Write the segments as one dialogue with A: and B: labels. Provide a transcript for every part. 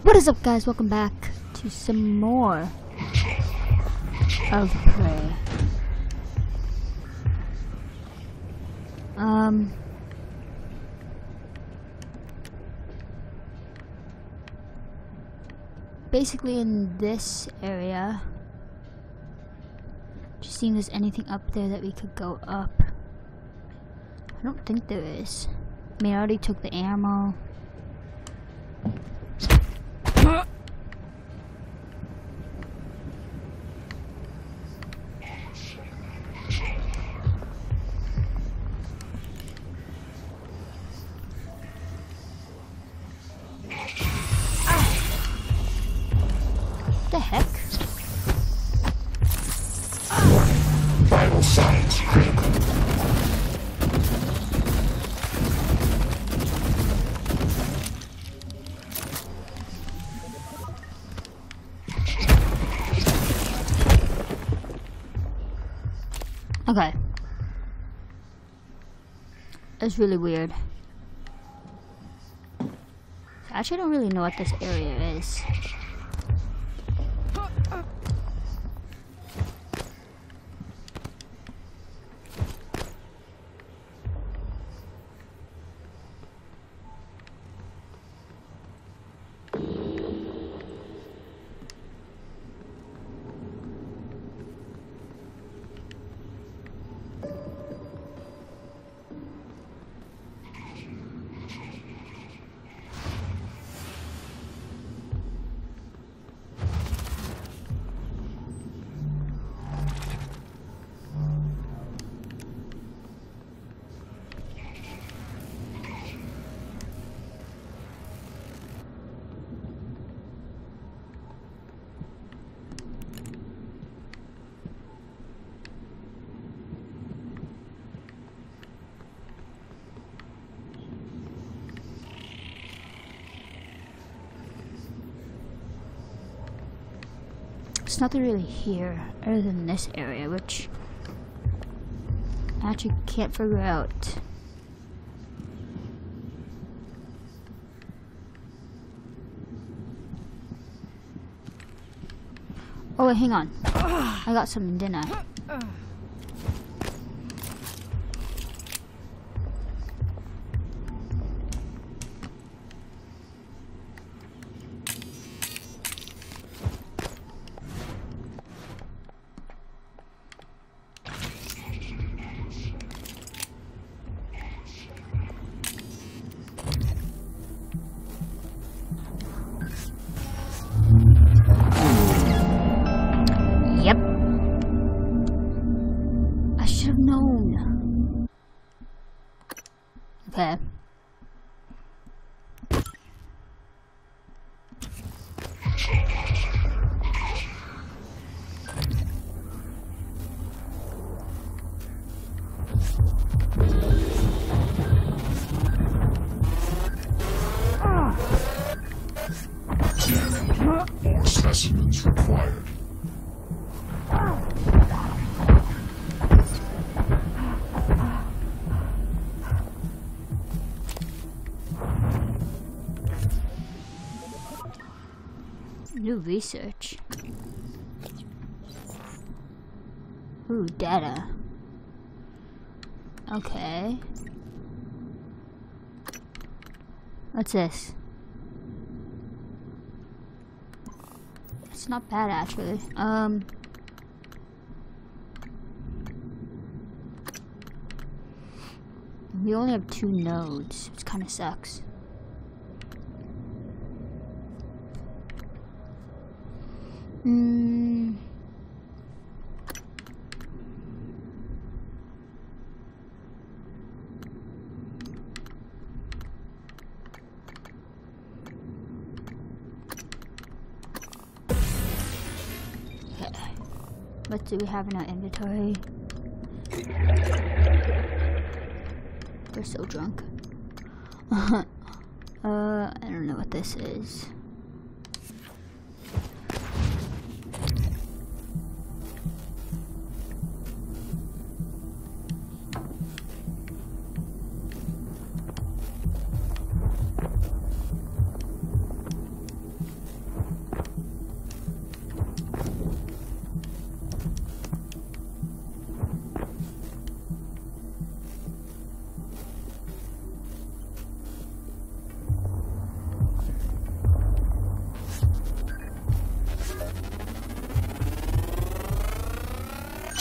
A: What is up, guys? Welcome back to some more of Prey. Basically in this area, just seeing if there's anything up there that we could go up. I don't think there is. I mean, I already took the ammo. The heck?
B: Vital signs critical.
A: Okay. That's really weird. I actually don't really know what this area is. There's nothing really here other than this area, which I actually can't figure out. Oh wait, hang on. I got something, didn't I? Yep. I should have known. Okay.
B: More specimens required.
A: New research. Ooh, data. Okay. What's this? It's not bad actually. We only have 2 nodes, which kind of sucks. What do we have in our inventory? We're so drunk. I don't know what this is.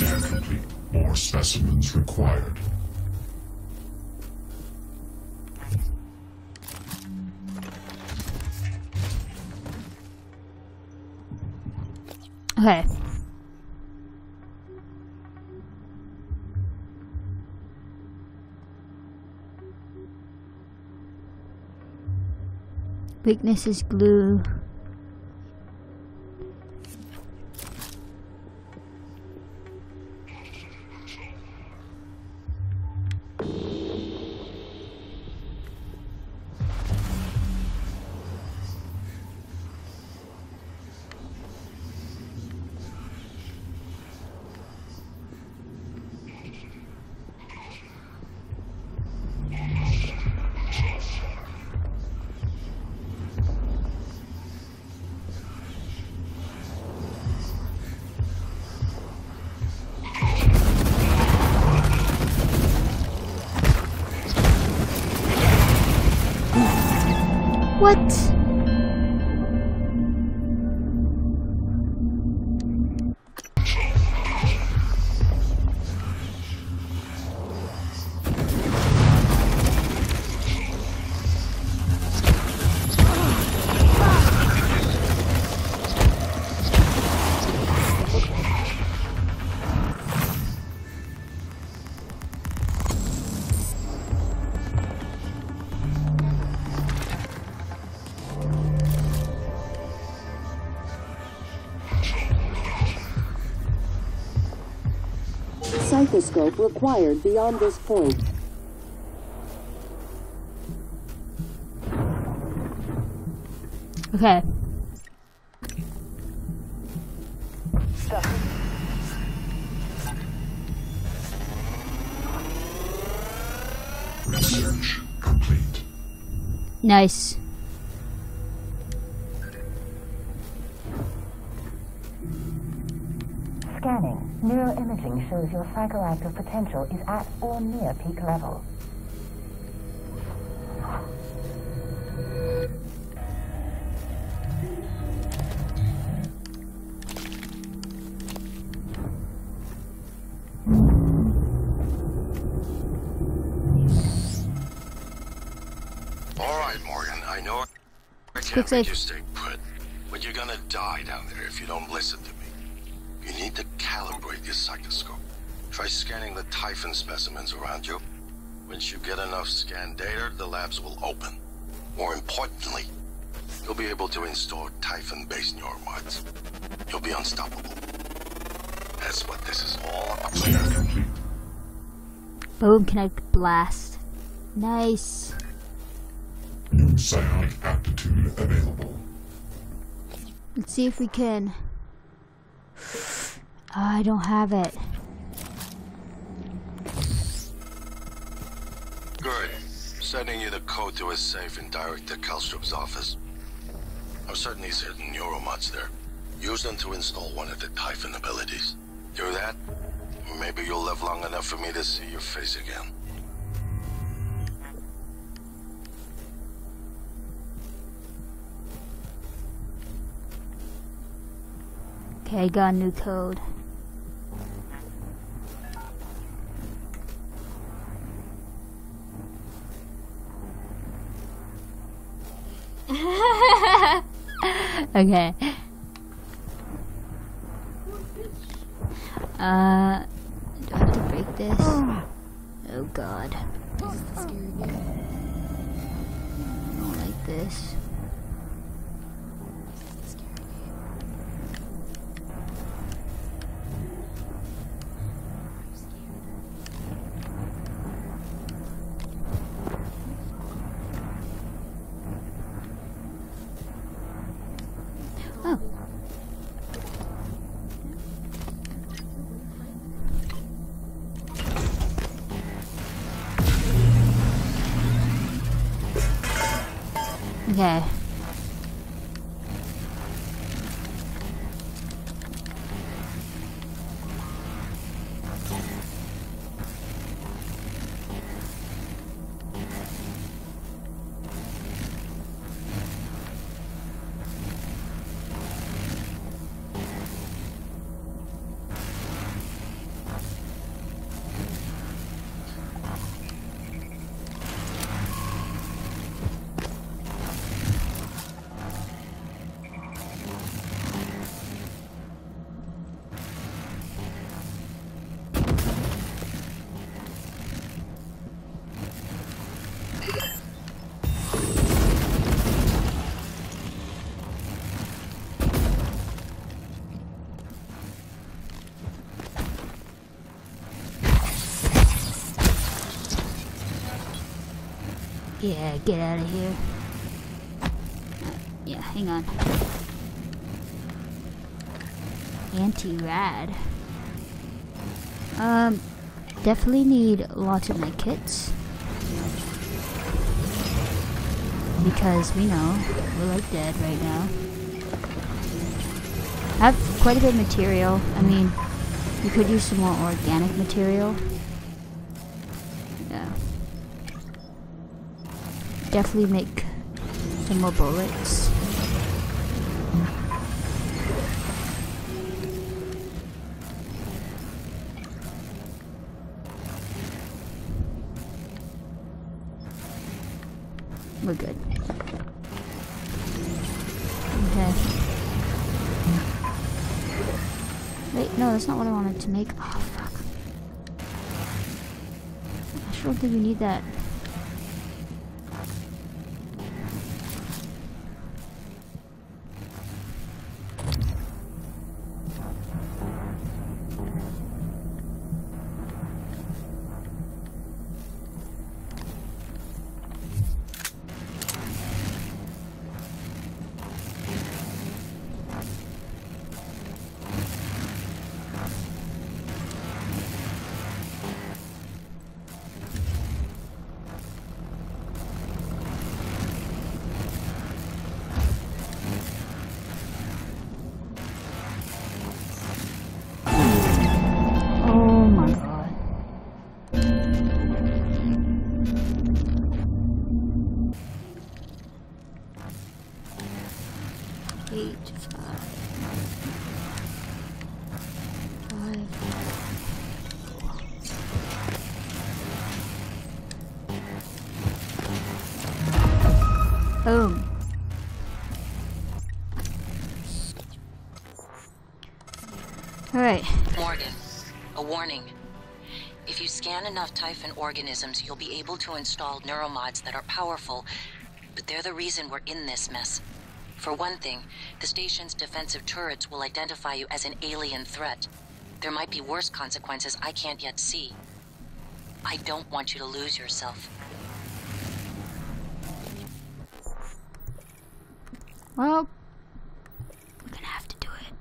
B: Scan complete. More specimens required.
A: Okay. Weakness is glue. What?
C: Psychoscope required beyond this point.
A: Okay.
B: Research complete.
A: Nice.
D: Scanning. Neuroimaging shows your psychoactive potential is at or near peak level.
E: All right, Morgan, I know I
A: Quick
E: can't
A: save.
E: make you stay put, but you're gonna die down there if you don't listen to me. You need to calibrate your psychoscope. Try scanning the Typhon specimens around you. Once you get enough scan data, the labs will open. More importantly, you'll be able to install Typhon-based neuromods. You'll be unstoppable. That's what this is all about.
B: Scan complete.
A: Boom, connect blast. Nice.
B: New psionic aptitude available.
A: Let's see if we can. I don't have it.
E: Good. Sending you the code to his safe in Director Kallstrup's office. I'm certain he's hidden neuromods there. Use them to install one of the Typhon abilities. Do that, maybe you'll live long enough for me to see your face again.
A: Okay, I got a new code. Okay. Do I have to break this? Oh god. I don't like this. Oh. Okay. Yeah, get out of here. Yeah, hang on. Anti-rad. Definitely need lots of med kits. Because we know we're like dead right now. I have quite a bit of material. I mean, we could use some more organic material. Yeah. Definitely make some more bullets. We're good. Okay. Wait, no, that's not what I wanted to make. Oh, fuck. I sure don't think we need that. Boom. Alright.
F: Morgan, a warning. If you scan enough Typhon organisms, you'll be able to install neuromods that are powerful, but they're the reason we're in this mess. For one thing, the station's defensive turrets will identify you as an alien threat. There might be worse consequences I can't yet see. I don't want you to lose yourself.
A: Well, we're gonna have to do it.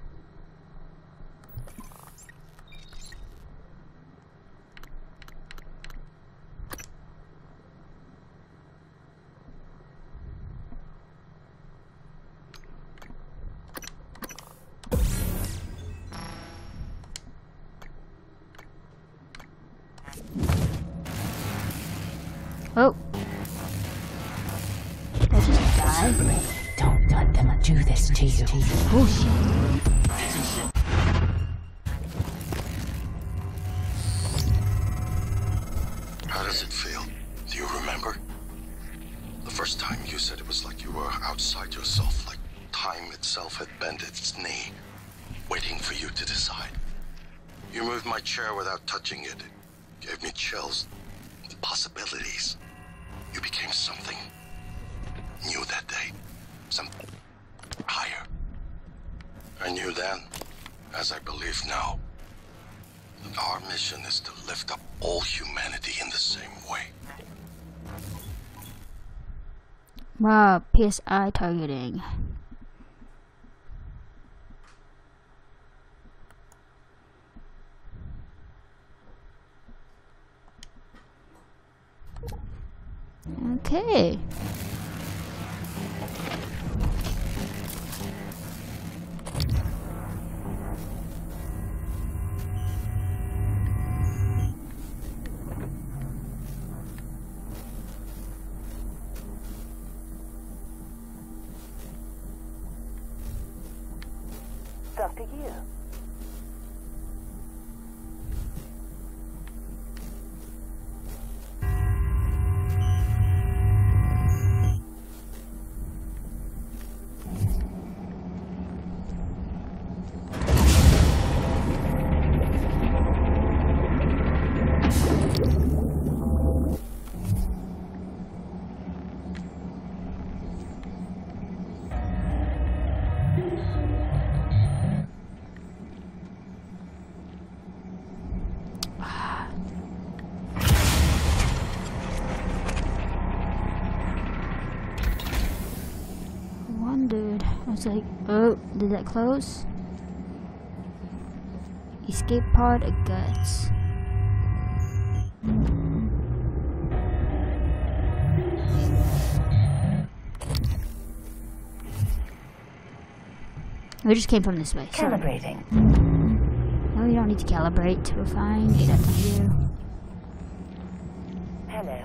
A: Oh. Did I just die?
D: Don't let them do this to you.
A: Oh shit.
E: How does it feel? Do you remember? The first time you said it was like you were outside yourself, like time itself had bent its knee, waiting for you to decide. You moved my chair without touching it. It gave me chills. The possibilities. You became something new that day. Something higher. I knew then, as I believe now, that our mission is to lift up all humanity in the same way.
A: Wow, PSI targeting. Okay.
D: Dr. Yu.
A: I was like, oh, did that close? Escape pod of guts. We just came from this way. Sorry.
D: Calibrating.
A: No, you don't need to calibrate. We're fine. Ain't nothing to do.
D: Hello.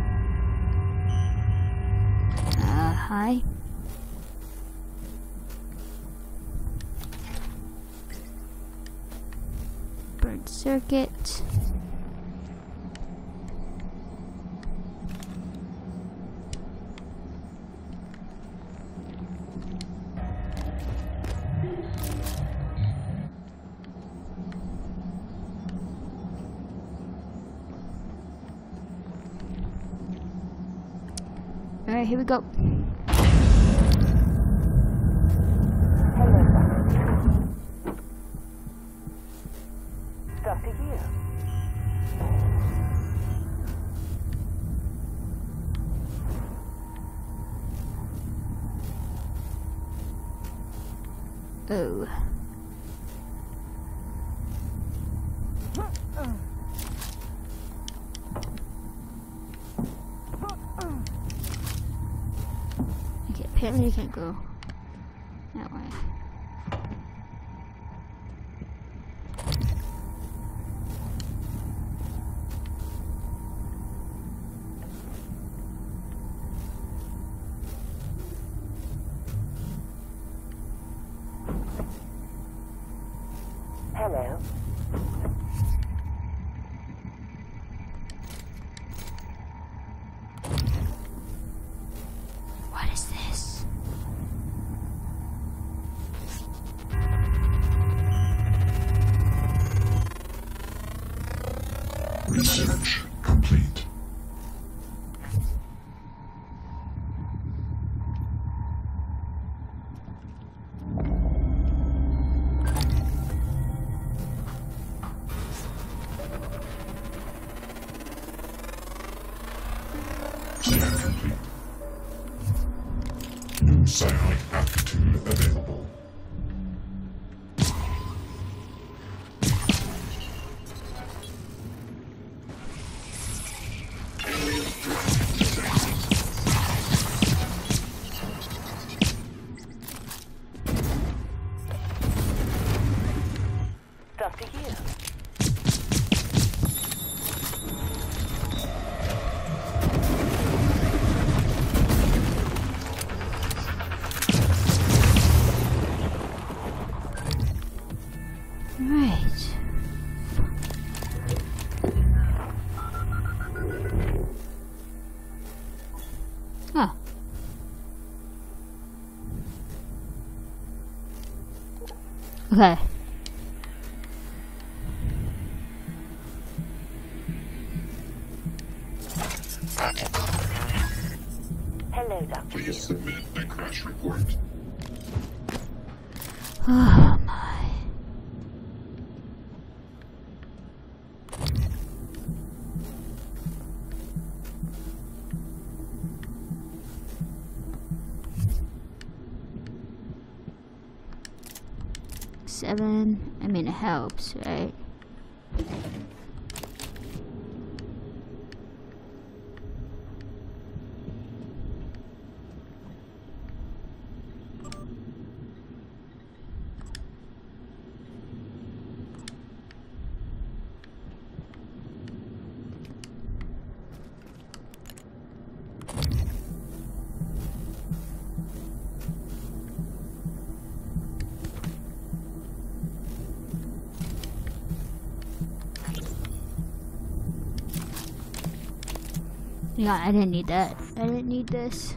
A: Hi. Burnt circuit. Alright, here we go.
D: Dr. Yu.
A: Oh. Okay, apparently you can't go that way.
D: Hello.
A: What is this?
B: Research complete. Scan complete. New psionic aptitude available.
D: Dr. Yu.
A: Right. Huh. Okay.
D: Hello, Dr. Yu.
B: Please submit a crash report.
A: Oh my. Seven. I mean, it helps, right? Yeah, I didn't need that. I didn't need this.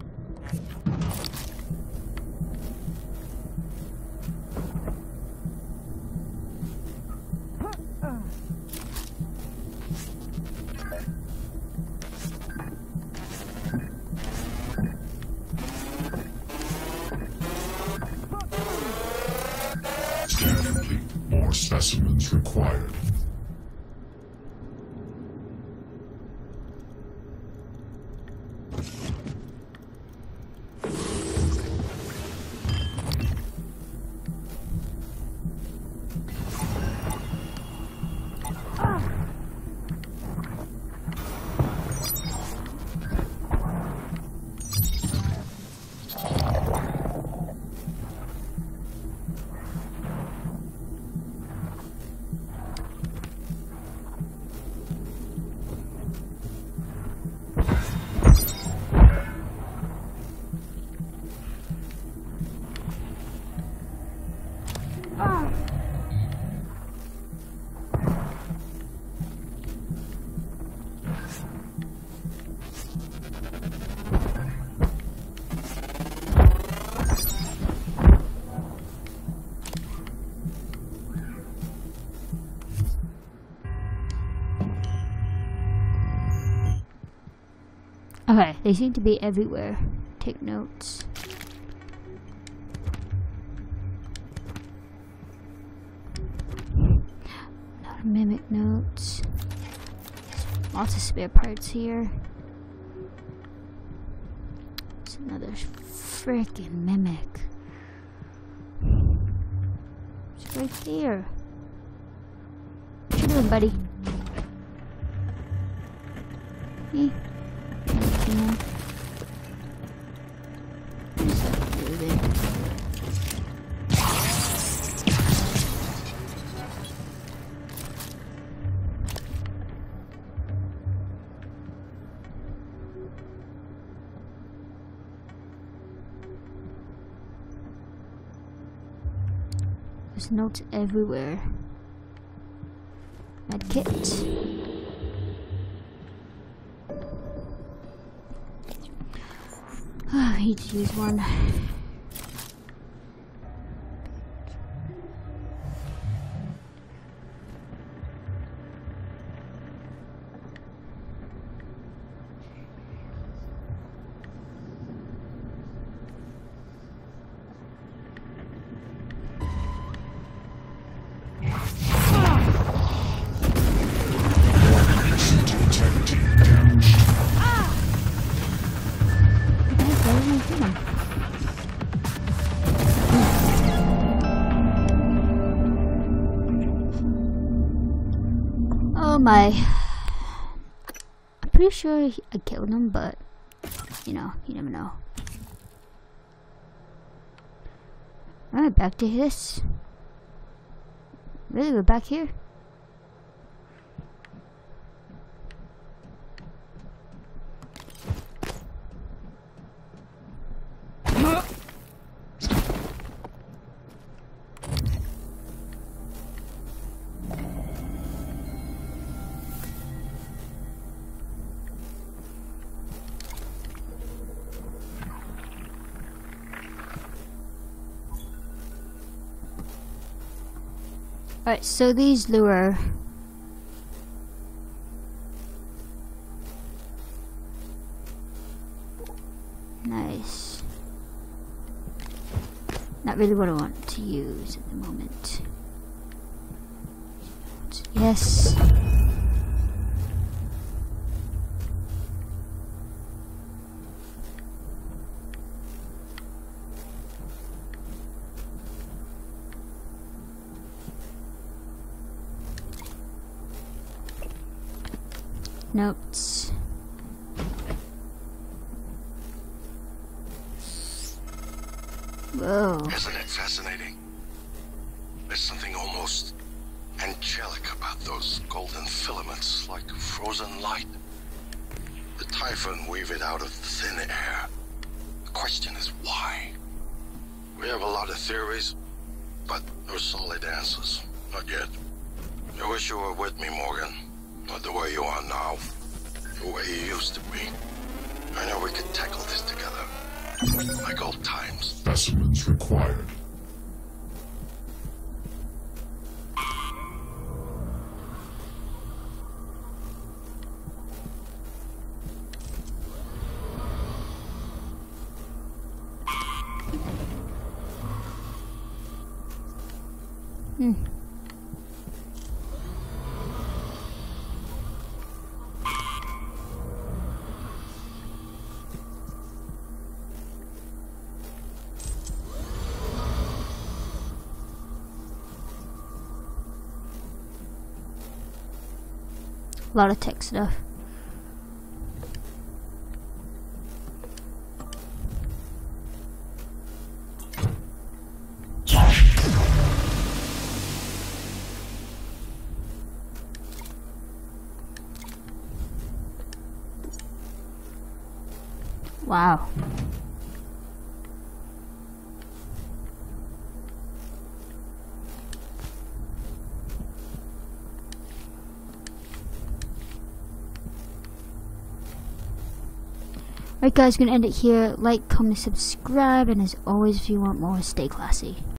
B: Scan complete. More specimens required.
A: Okay, they seem to be everywhere. Take notes. Not mimic notes. Lots of spare parts here. It's another freaking mimic. It's right there. What you doing, buddy? Hey. There's notes everywhere. Medkit. I need to use one. I'm pretty sure I killed him, but you know, you never know. Alright, back to this. Really, we're back here? Alright, so these lure. Nice. Not really what I want to use at the moment. Yes. Notes. Whoa.
E: Isn't it fascinating? There's something almost angelic about those golden filaments, like frozen light. The Typhon weave it out of thin air. The question is why? We have a lot of theories, but no solid answers. Not yet. I wish you were with me, Morgan. Not the way you are now. The way you used to be. I know we could tackle this together. Like old times.
B: Specimens required.
A: A lot of tech stuff. Wow. Alright guys, gonna end it here. Like, comment, subscribe, and as always, if you want more, stay classy.